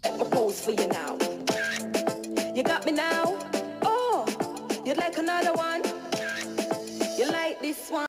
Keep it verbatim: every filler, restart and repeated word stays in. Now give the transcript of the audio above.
My pose for you now. You got me now. Oh, you'd like another one? You like this one?